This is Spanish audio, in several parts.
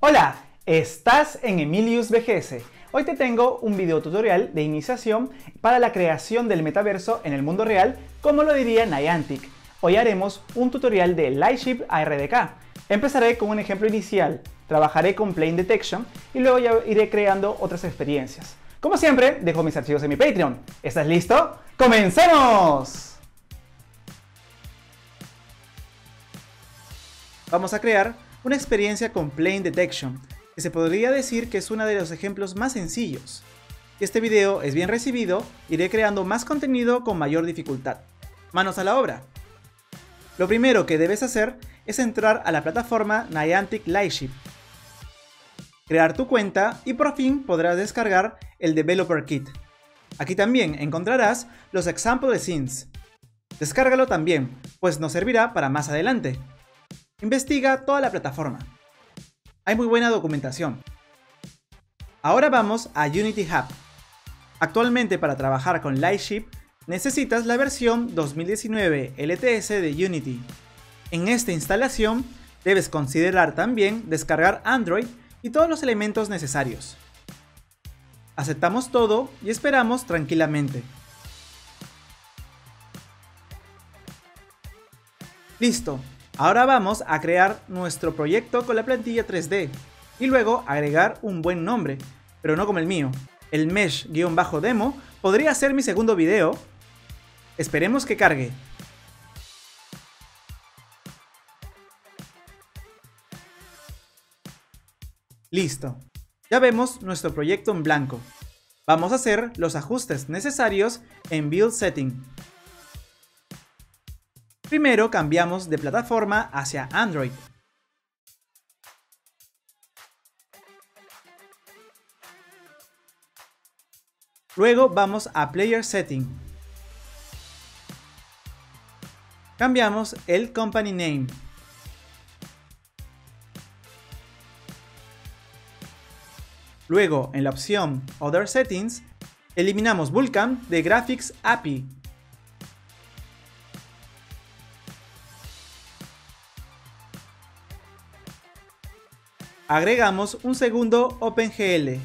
Hola, estás en Emilius VGS. Hoy te tengo un video tutorial de iniciación para la creación del metaverso en el mundo real, como lo diría Niantic. Hoy haremos un tutorial de Lightship a RDK. Empezaré con un ejemplo inicial, trabajaré con Plane Detection y luego ya iré creando otras experiencias. Como siempre, dejo mis archivos en mi Patreon. ¿Estás listo? ¡Comencemos! Vamos a crear una experiencia con Plane Detection, que se podría decir que es uno de los ejemplos más sencillos. Si este video es bien recibido, iré creando más contenido con mayor dificultad. ¡Manos a la obra! Lo primero que debes hacer es entrar a la plataforma Niantic Lightship, crear tu cuenta y por fin podrás descargar el Developer Kit. Aquí también encontrarás los Example Scenes. Descárgalo también, pues nos servirá para más adelante. Investiga toda la plataforma. Hay muy buena documentación. Ahora vamos a Unity Hub. Actualmente para trabajar con Lightship necesitas la versión 2019 LTS de Unity. En esta instalación debes considerar también descargar Android y todos los elementos necesarios. Aceptamos todo y esperamos tranquilamente. Listo. Ahora vamos a crear nuestro proyecto con la plantilla 3D y luego agregar un buen nombre, pero no como el mío. El mesh-demo podría ser mi segundo video. Esperemos que cargue. Listo. Ya vemos nuestro proyecto en blanco. Vamos a hacer los ajustes necesarios en Build Setting. Primero cambiamos de plataforma hacia Android. Luego vamos a Player Setting. Cambiamos el Company Name. Luego en la opción Other Settings, eliminamos Vulkan de Graphics API. Agregamos un segundo OpenGL.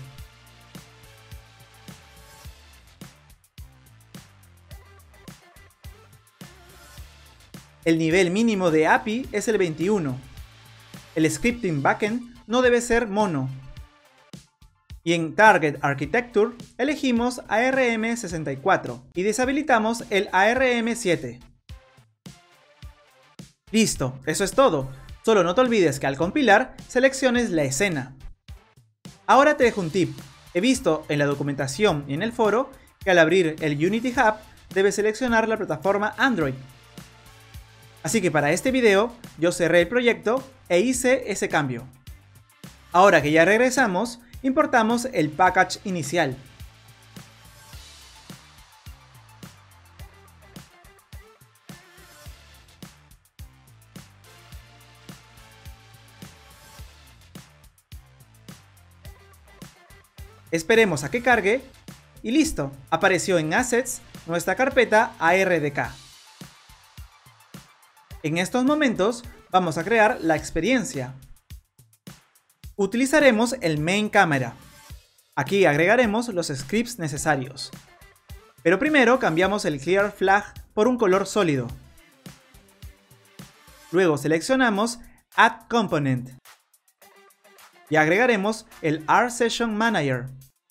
El nivel mínimo de API es el 21. El scripting backend no debe ser mono. Y en Target Architecture elegimos ARM64 y deshabilitamos el ARM7. Listo, eso es todo. Solo no te olvides que al compilar selecciones la escena. Ahora te dejo un tip. He visto en la documentación y en el foro que al abrir el Unity Hub debes seleccionar la plataforma Android. Así que para este video yo cerré el proyecto e hice ese cambio. Ahora que ya regresamos, importamos el package inicial. Esperemos a que cargue y listo, apareció en Assets nuestra carpeta ARDK. En estos momentos vamos a crear la experiencia. Utilizaremos el Main Camera. Aquí agregaremos los scripts necesarios. Pero primero cambiamos el Clear Flag por un color sólido. Luego seleccionamos Add Component. Y agregaremos el R-Session Manager.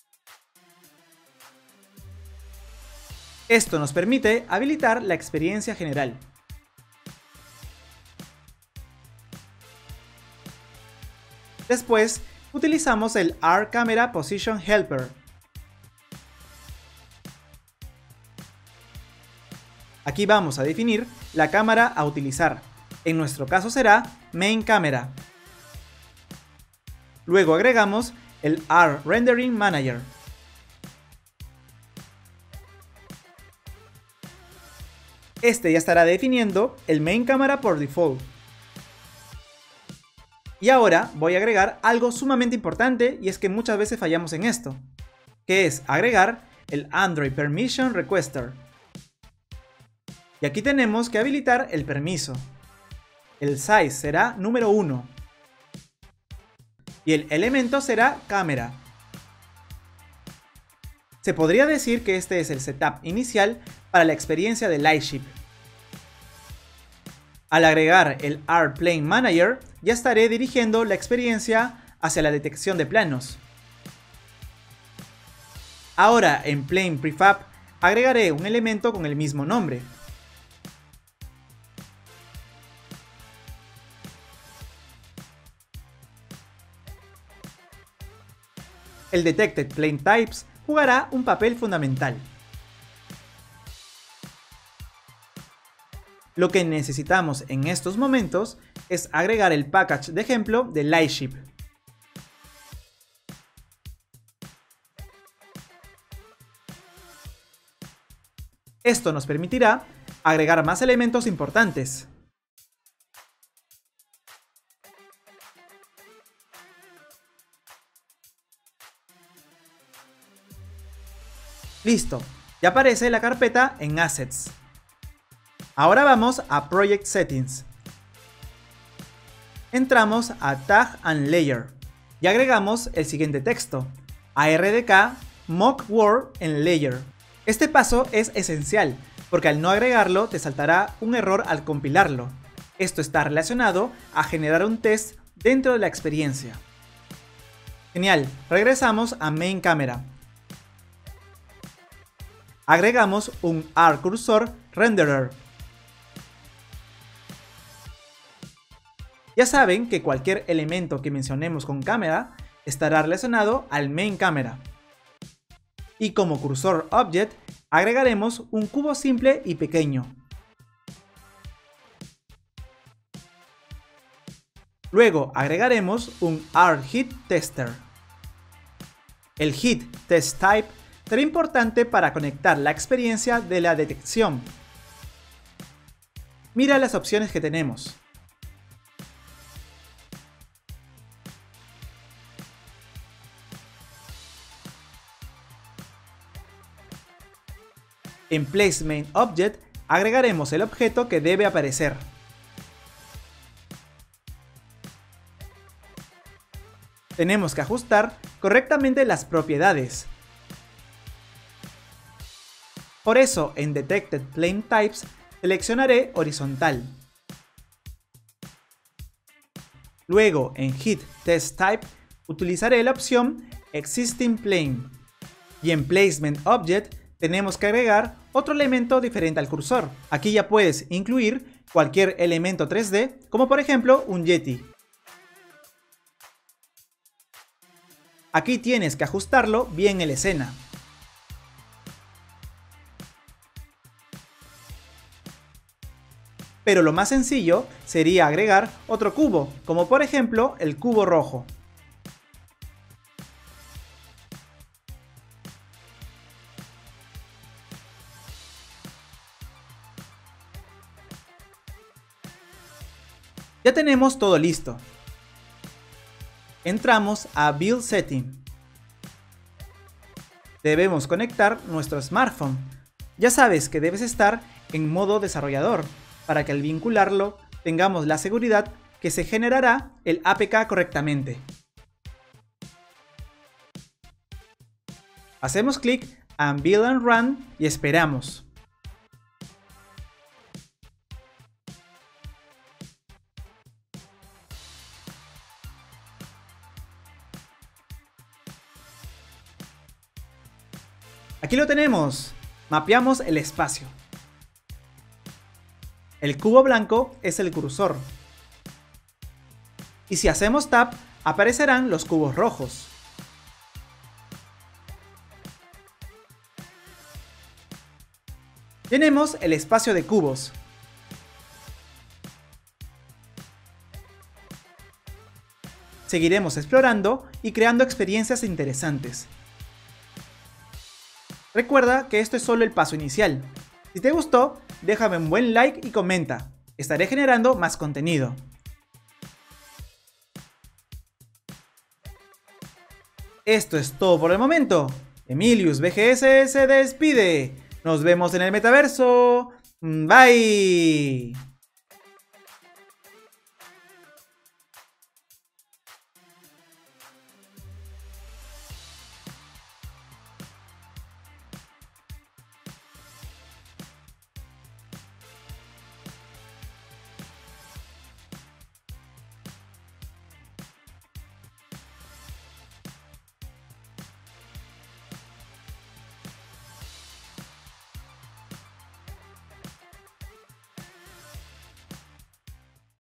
Esto nos permite habilitar la experiencia general. Después, utilizamos el R-Camera Position Helper. Aquí vamos a definir la cámara a utilizar. En nuestro caso será Main Camera. Luego agregamos el R-Rendering Manager. Este ya estará definiendo el Main Camera por default. Y ahora voy a agregar algo sumamente importante y es que muchas veces fallamos en esto, que es agregar el Android Permission Requester. Y aquí tenemos que habilitar el permiso. El size será número 1. y el elemento será cámara. Se podría decir que este es el setup inicial para la experiencia de Lightship. Al agregar el R-Plane Manager, ya estaré dirigiendo la experiencia hacia la detección de planos. Ahora en Plane Prefab agregaré un elemento con el mismo nombre. El Detected Plane Types jugará un papel fundamental. Lo que necesitamos en estos momentos es agregar el package de ejemplo de Lightship. Esto nos permitirá agregar más elementos importantes. Listo, ya aparece la carpeta en Assets. Ahora vamos a Project Settings. Entramos a Tag and Layer y agregamos el siguiente texto: ARDK Mock Word en Layer. Este paso es esencial porque al no agregarlo te saltará un error al compilarlo. Esto está relacionado a generar un test dentro de la experiencia. Genial, regresamos a Main Camera. Agregamos un R-Cursor Renderer. Ya saben que cualquier elemento que mencionemos con cámara estará relacionado al Main Camera. Y como Cursor Object agregaremos un cubo simple y pequeño. Luego agregaremos un R-Hit Tester. El Hit Test Type será importante para conectar la experiencia de la detección. Mira las opciones que tenemos. En Placement Object agregaremos el objeto que debe aparecer. Tenemos que ajustar correctamente las propiedades. Por eso en Detected Plane Types seleccionaré horizontal. Luego en Hit Test Type utilizaré la opción Existing Plane. Y en Placement Object tenemos que agregar otro elemento diferente al cursor. Aquí ya puedes incluir cualquier elemento 3D, como por ejemplo un Yeti. Aquí tienes que ajustarlo bien en la escena. Pero lo más sencillo sería agregar otro cubo, como por ejemplo el cubo rojo. Ya tenemos todo listo. Entramos a Build Setting. Debemos conectar nuestro smartphone. Ya sabes que debes estar en modo desarrollador para que al vincularlo tengamos la seguridad que se generará el APK correctamente. Hacemos clic en Build and Run y esperamos. Aquí lo tenemos. Mapeamos el espacio. El cubo blanco es el cursor. Y si hacemos tap, aparecerán los cubos rojos. Tenemos el espacio de cubos. Seguiremos explorando y creando experiencias interesantes. Recuerda que esto es solo el paso inicial. Si te gustó, déjame un buen like y comenta. Estaré generando más contenido. Esto es todo por el momento. Emilius BGS se despide. Nos vemos en el metaverso. Bye.